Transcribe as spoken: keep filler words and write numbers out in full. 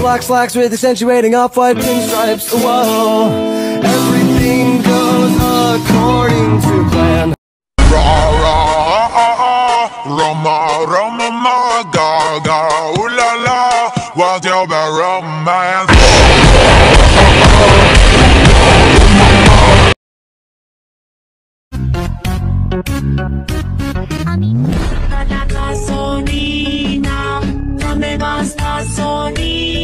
Black slacks with accentuating off-white pinstripes. Whoa, everything goes according to plan. Roma, Roma, ma, ga, ga, ooh la la, what's your bad romance? La gasolina, dame más gasolina.